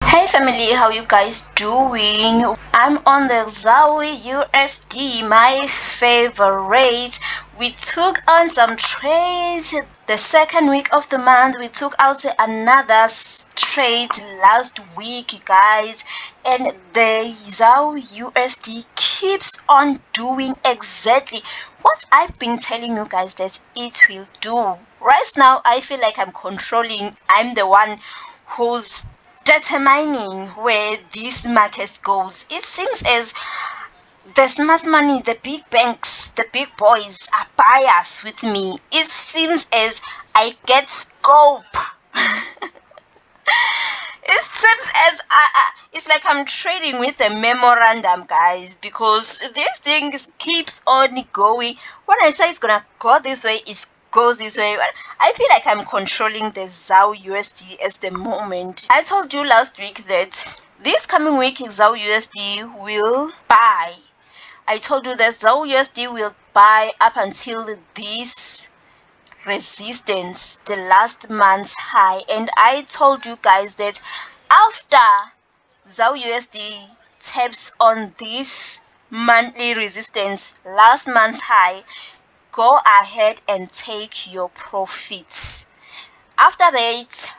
Hey family, how you guys doing? I'm on the Zawi USD, my favorite. We took on some trades the second week of the month. We took out another trade last week, guys, and the Zawi USD keeps on doing exactly what I've been telling you guys that it will do. Right now, I feel like I'm controlling. I'm the one who's determining where this market goes. It seems as the smart money, the big banks, the big boys are biased with me. It seems as I get scope. It seems as it's like I'm trading with a memorandum, guys, because this thing keeps on going. When I say it's gonna go this way, it goes this way. But I feel like I'm controlling the ZAW USD at the moment. I told you last week that this coming week ZAW USD will buy. I told you that ZAW USD will buy up until this resistance, the last month's high, and I told you guys that after ZAW USD taps on this monthly resistance, last month's high, go ahead and take your profits. After that,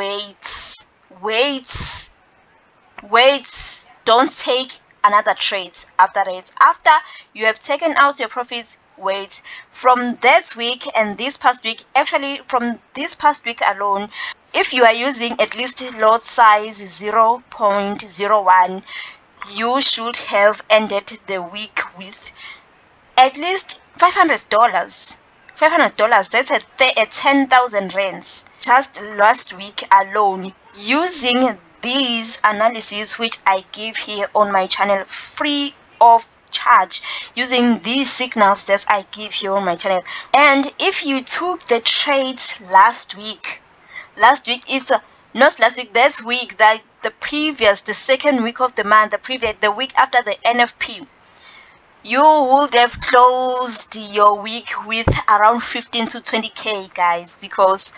wait, don't take another trade after that. After you have taken out your profits, wait. From that week and this past week, actually from this past week alone, if you are using at least lot size 0.01, you should have ended the week with at least $500. $500, that's a 10,000 rands just last week alone, using these analyses which I give here on my channel free of charge, using these signals that I give here on my channel. And if you took the trades last week is not last week, this week, that the second week of the month, the week after the NFP, you would have closed your week with around 15 to 20k, guys, because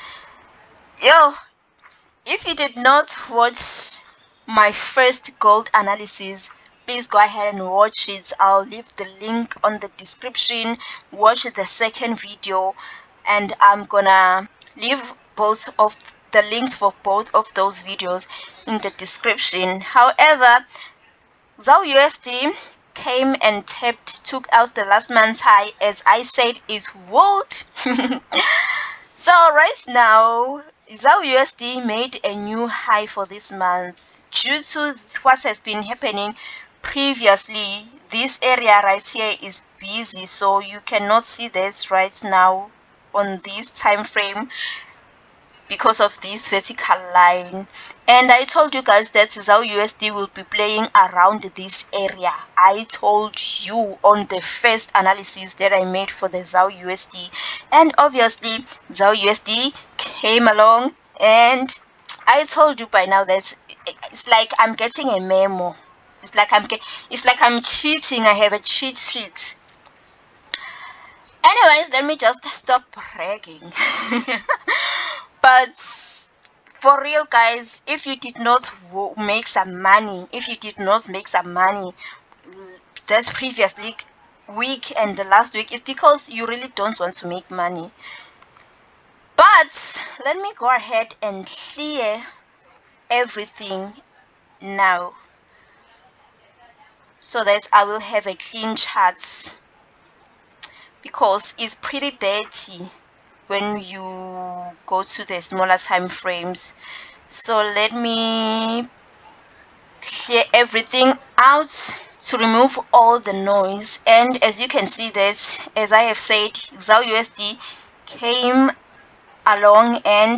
if you did not watch my first gold analysis, please go ahead and watch it. I'll leave the link on the description. Watch the second video, and I'm gonna leave both of the links for both of those videos in the description. However, ZAW USD came and took out the last month's high, as I said it would. So right now, ZAW USD made a new high for this month due to what has been happening previously. This area right here is busy, so you cannot see this right now on this time frame because of this vertical line. And I told you guys that ZAW USD will be playing around this area. I told you on the first analysis that I made for the ZAW USD, and obviously ZAW USD came along, and I told you by now that it's like I'm getting a memo. It's like I'm cheating. I have a cheat sheet. Anyways, let me just stop bragging. But for real, guys, if you did not make some money, this previous week and the last week, is because you really don't want to make money. But let me go ahead and clear everything now, so that I will have a clean chart, because it's pretty dirty when you go to the smaller time frames. So let me clear everything out to remove all the noise. And as you can see that, as I have said, ZAW USD came along and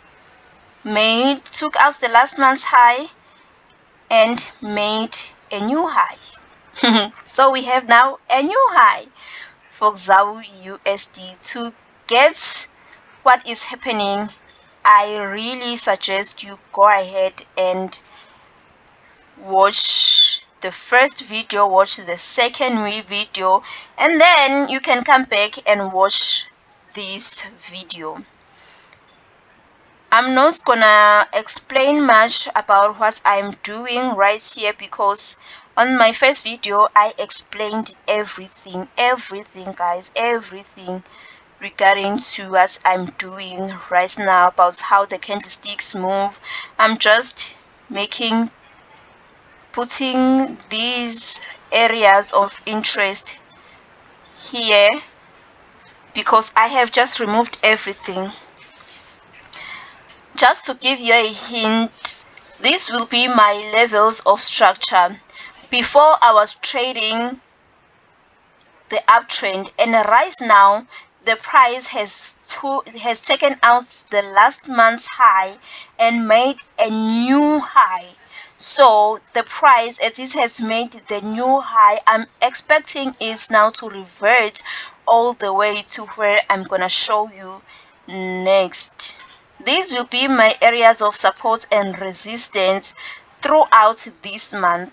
took out the last month's high and made a new high. So we have now a new high for ZAW USD. To get what is happening, I really suggest you go ahead and watch the first video, watch the second video, and then you can come back and watch this video. I'm not gonna explain much about what I'm doing right here, because on my first video I explained everything guys, everything regarding to what I'm doing right now, about how the candlesticks move. I'm just putting these areas of interest here because I have just removed everything. Just to give you a hint, this will be my levels of structure. Before I was trading the uptrend, and right now the price has taken out the last month's high and made a new high. So the price, as it has made the new high, I'm expecting is now to revert all the way to where I'm gonna show you next. These will be my areas of support and resistance throughout this month.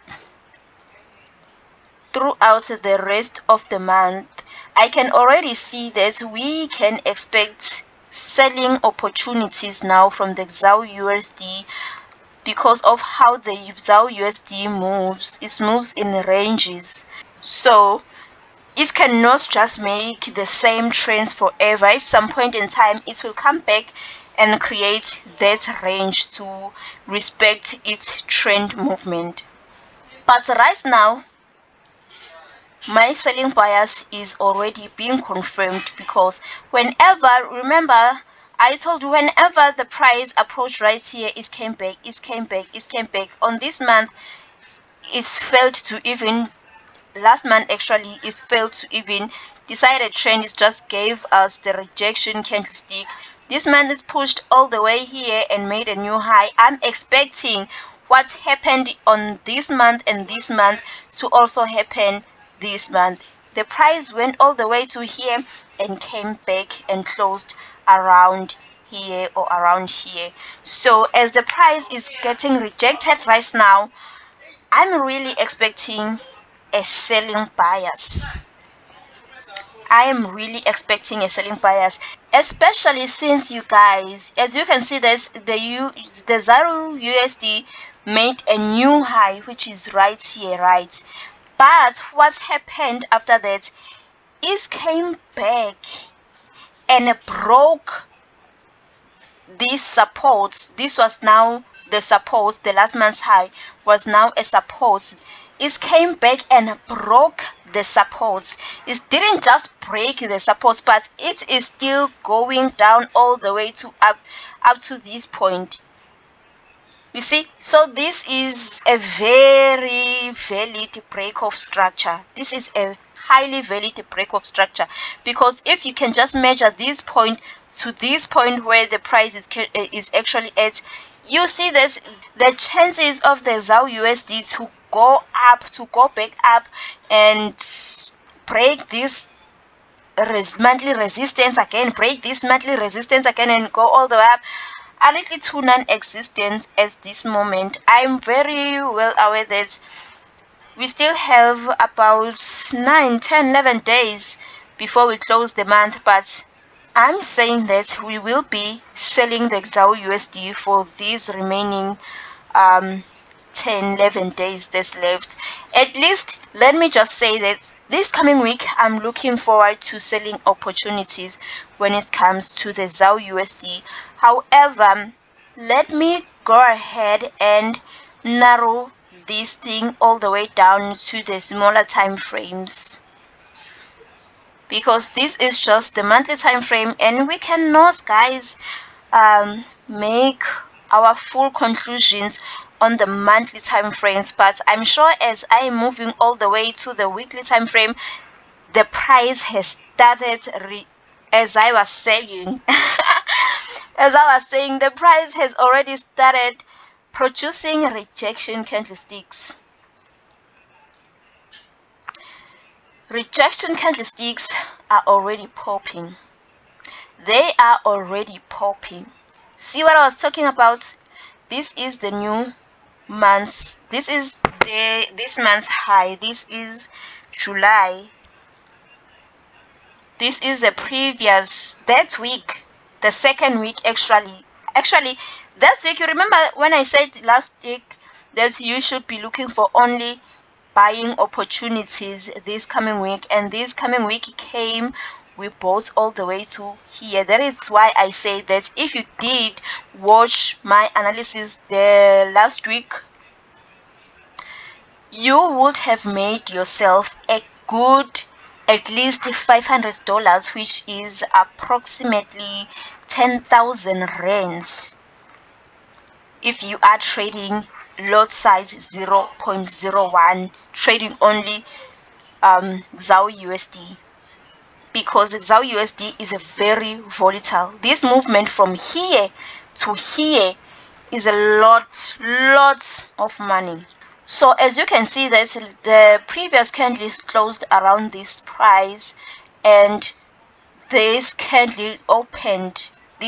Throughout the rest of the month, I can already see that we can expect selling opportunities now from the ZAR USD, because of how the ZAR USD moves. It moves in ranges, so it cannot just make the same trends forever. At some point in time it will come back and create that range to respect its trend movement. But right now my selling bias is already being confirmed, because whenever, remember I told you, whenever the price approached right here, it came back. On this month it's failed to even, last month actually, it failed to even decide a trend. It just gave us the rejection candlestick. This month is pushed all the way here and made a new high. I'm expecting what happened on this month and this month to also happen this month. The price went all the way to here and came back and closed around here or around here. So as the price is getting rejected right now, I'm really expecting a selling bias. I am really expecting a selling bias, especially since, you guys, as you can see, there's the ZAR USD made a new high, which is right here, right? But what happened after that is came back and broke these supports. This was now the support. The last month's high was now a support. It came back and broke the supports. It didn't just break the supports, but it is still going down all the way to up to this point. You see, so this is a very valid break of structure. This is a highly valid break of structure, because if you can just measure this point to this point where the price is actually at, you see that the chances of the ZAR USD to go back up and break this monthly resistance again, and go all the way up, are little too non-existent at this moment. I'm very well aware that we still have about 9, 10, 11 days before we close the month, but I'm saying that we will be selling the ZAR USD for these remaining 10, 11 days that's left. At least, let me just say that this coming week I'm looking forward to selling opportunities when it comes to the ZAR USD. However, let me go ahead and narrow this thing all the way down to the smaller time frames, because this is just the monthly time frame and we cannot, guys, make our full conclusions on the monthly time frames. But I'm sure as I am moving all the way to the weekly time frame, the price has started as I was saying the price has already started producing rejection candlesticks. Rejection candlesticks are already popping. They are already popping. See what I was talking about? This is the new month's, this is this month's high. This is July. This is the previous, that week, the second week actually. Actually, this week, you remember when I said last week that you should be looking for only buying opportunities this coming week, and this coming week came, we bought all the way to here. That is why I say that if you did watch my analysis the last week, you would have made yourself a good at least $500, which is approximately 10,000 rands if you are trading lot size 0.01, trading only XAU USD, because XAU USD is a very volatile. This movement from here to here is a lot of money. So as you can see, that the previous candle is closed around this price, and this candle opened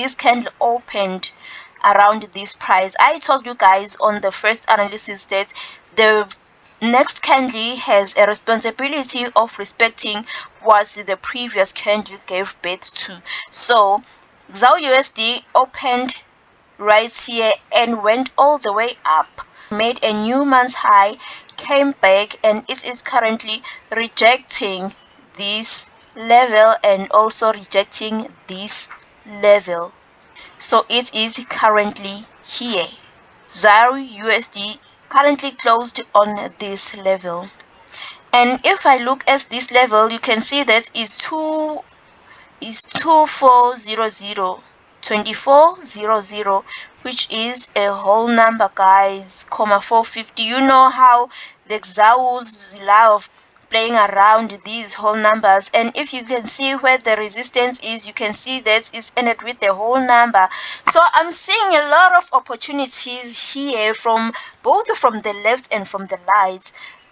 around this price. I told you guys on the first analysis that the next candle has a responsibility of respecting what the previous candle gave birth to. So XAU USD opened right here and went all the way up, made a new month's high, came back, and it is currently rejecting this level and also rejecting this level. So it is currently here. XAU USD currently closed on this level, and if I look at this level, you can see that is 2400, 2400, which is a whole number, guys, comma 450. You know how the XAUs love playing around these whole numbers, and if you can see where the resistance is, you can see that it's ended with the whole number. So I'm seeing a lot of opportunities here, from both from the left and from the right.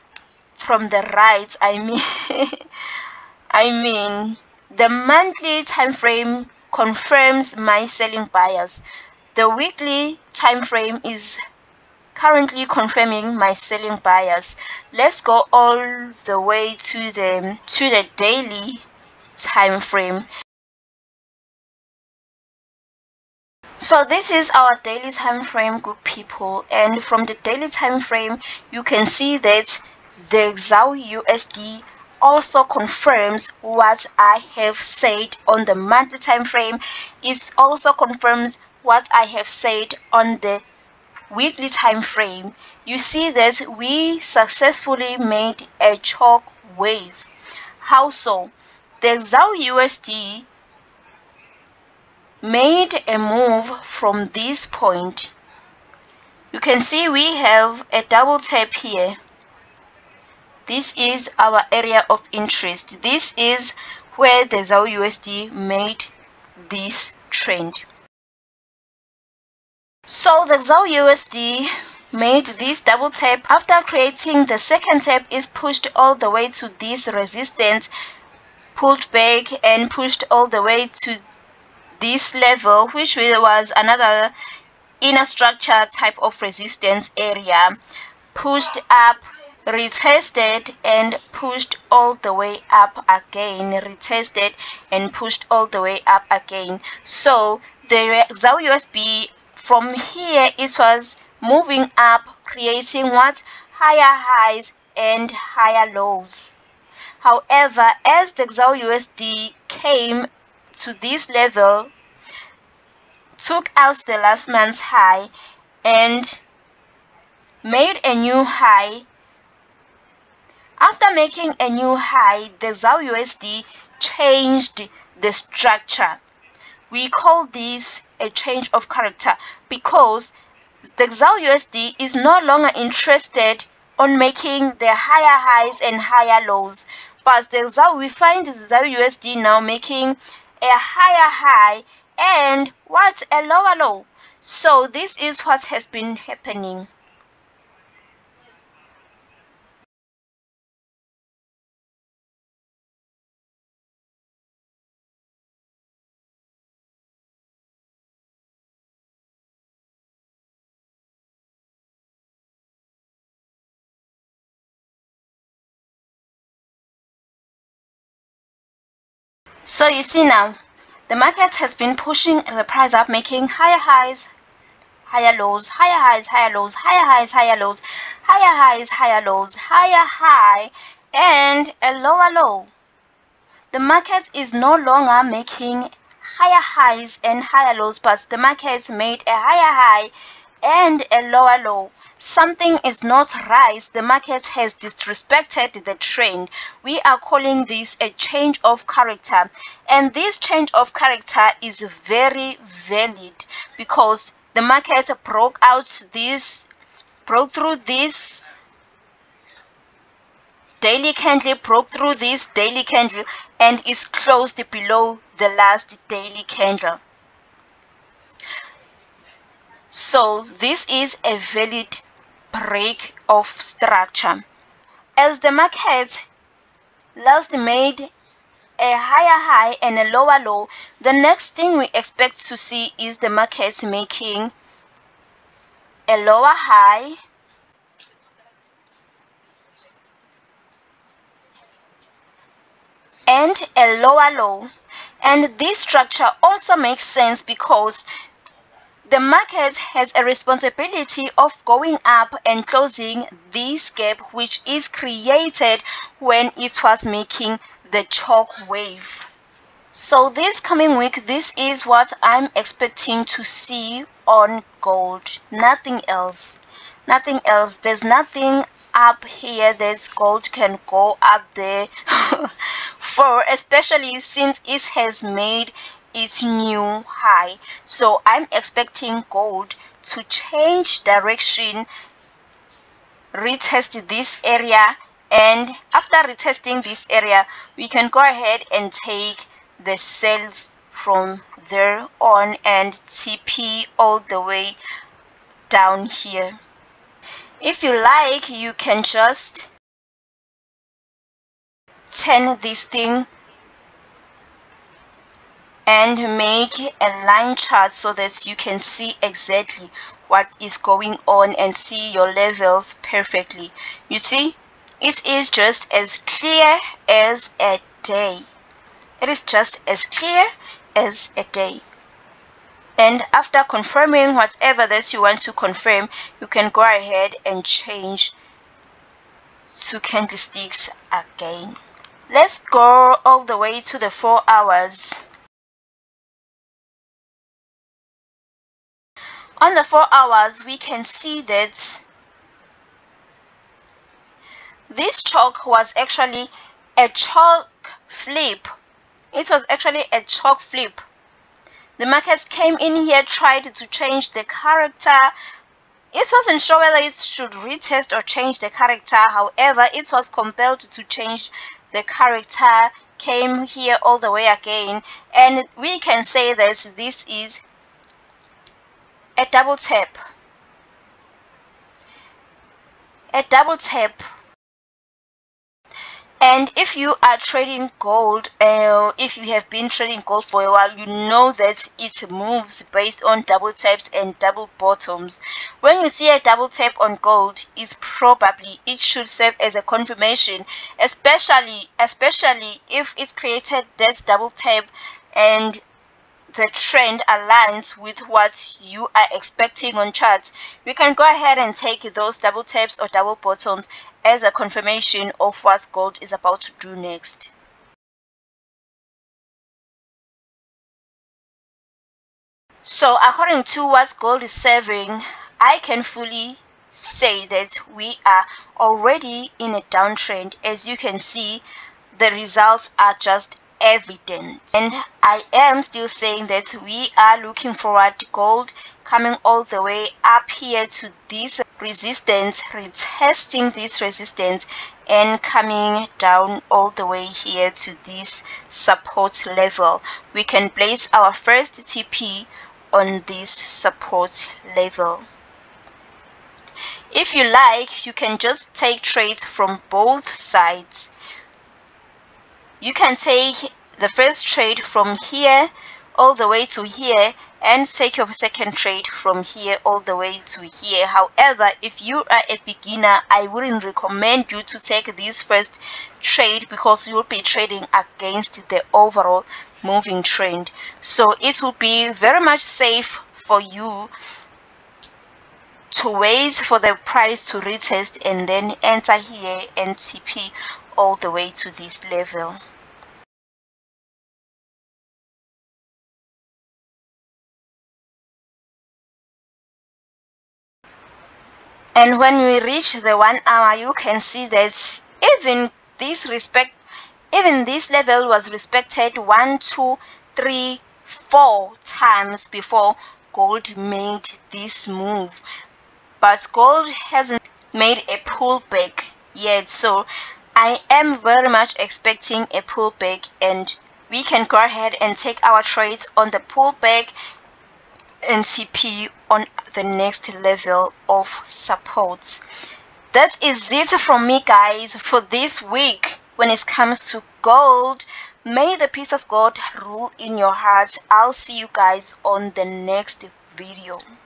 I mean, the monthly time frame confirms my selling bias. The weekly time frame is currently confirming my selling bias. Let's go all the way to the daily time frame. So this is our daily time frame, good people, and from the daily time frame you can see that the XAU USD also confirms what I have said on the monthly time frame. It also confirms what I have said on the weekly time frame. You see that we successfully made a chalk wave. How so? The XAU USD made a move from this point. You can see we have a double tap here. This is our area of interest. This is where the XAU USD made this trend. So the XAU USD made this double tap. After creating the second tap, is pushed all the way to this resistance, pulled back and pushed all the way to this level, which was another inner structure type of resistance area, pushed up, retested and pushed all the way up again, retested and pushed all the way up again. So the XAU USD from here, it was moving up, creating what? Higher highs and higher lows. However, as the XAU USD came to this level, took out the last month's high and made a new high. After making a new high, the XAU USD changed the structure. We call this a change of character, because the XAU USD is no longer interested on making the higher highs and higher lows, but we find the XAU USD now making a higher high and what? A lower low. So this is what has been happening. So you see now, The market has been pushing the price up, making higher highs, higher lows, higher highs, higher lows, higher highs, higher lows, higher highs, higher lows, higher high, and a lower low. The market is no longer making higher highs and higher lows, but the market has made a higher high and a lower low. Something is not right. The market has disrespected the trend. We are calling this a change of character, and this change of character is very valid because the market broke through this daily candle, broke through this daily candle, and is closed below the last daily candle. So this is a valid break of structure. As the market last made a higher high and a lower low, the next thing we expect to see is the market making a lower high and a lower low. And this structure also makes sense because the market has a responsibility of going up and closing this gap which is created when it was making the chalk wave. So this coming week, this is what I'm expecting to see on gold. Nothing else. Nothing else. There's nothing up here that gold can go up there for, especially since it has made its new high. So I'm expecting gold to change direction, retest this area, and after retesting this area we can go ahead and take the sales from there on and TP all the way down here. If you like, you can just turn this thing and make a line chart so that you can see exactly what is going on and see your levels perfectly. You see, it is just as clear as a day. It is just as clear as a day. And after confirming whatever that you want to confirm, you can go ahead and change to candlesticks again. Let's go all the way to the 4 hours. On the 4 hours, we can see that this chalk was actually a chalk flip. It was actually a chalk flip. The markets came in here, tried to change the character. It wasn't sure whether it should retest or change the character. However, it was compelled to change the character, came here all the way again, and we can say that this is a double tap. A double tap. And if you are trading gold, if you have been trading gold for a while, you know that it moves based on double taps and double bottoms. When you see a double tap on gold, it should serve as a confirmation, especially if it's created this double tap and the trend aligns with what you are expecting on charts. You can go ahead and take those double taps or double bottoms as a confirmation of what gold is about to do next. So according to what gold is serving, I can fully say that we are already in a downtrend. As you can see, the results are just evident, and I am still saying that we are looking forward to gold coming all the way up here to this resistance, retesting this resistance, and coming down all the way here to this support level. We can place our first TP on this support level. If you like, you can just take trades from both sides. You can take the first trade from here all the way to here and take your second trade from here all the way to here. However, if you are a beginner, I wouldn't recommend you to take this first trade because you'll be trading against the overall moving trend. So it will be very much safe for you to wait for the price to retest and then enter here and TP all the way to this level. And when we reach the 1 hour, you can see that even this level was respected 1, 2, 3, 4 times before gold made this move. But gold hasn't made a pullback yet, so I am very much expecting a pullback, and we can go ahead and take our trades on the pullback and TP on the next level of support. That is it from me, guys, for this week. When it comes to gold, may the peace of God rule in your hearts. I'll see you guys on the next video.